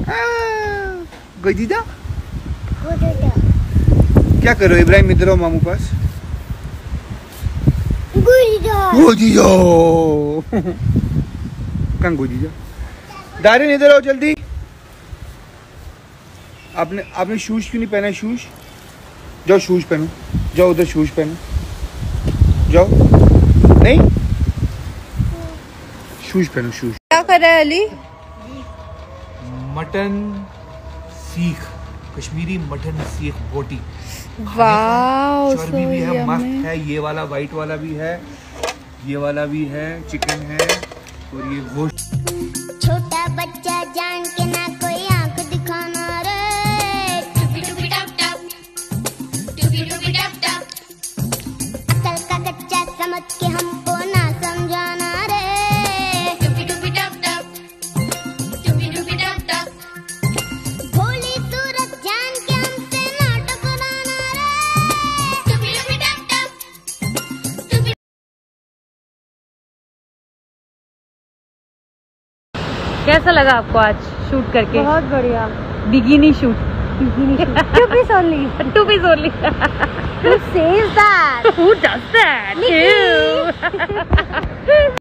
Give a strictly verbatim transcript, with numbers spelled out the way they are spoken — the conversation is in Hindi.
गोदीदा क्या करो इब्राहिम, इधर आओ मामू पास। गोदीदा कहाँ गोदीदा? दारिन इधर आओ जल्दी। आपने आपने शूज क्यों नहीं पहना? शूज जाओ, शूज पहनो, जाओ उधर शूज पहनो, जाओ। नहीं शूज पहनो, शूज। क्या कर रहा है अली? मटन सीख, कश्मीरी मटन सीख बोटी। वाओ, चर्बी भी है, मस्त है। ये वाला वाइट वाला भी है, ये वाला भी है, चिकन है और ये गोश्त। छोटा बच्चा जान के ना कोई आंख दिखाना रे, टुपी टुपी टप टप, टुपी टुपी टप टप। अकल का कच्चा समझ के हमको ना समझाना रे, टुपी टुपी टप टप, टुपी टुपी टप टप। भोली सूरत जान के हमसे ना टकराना रे, टुपी टुपी टप टप, टुपी। कैसा लगा आपको आज शूट करके? बहुत बढ़िया। Bikini shoot. Bikini shoot. Two piece only. Two piece only. Who says that? Who does that? Nikki. Ew.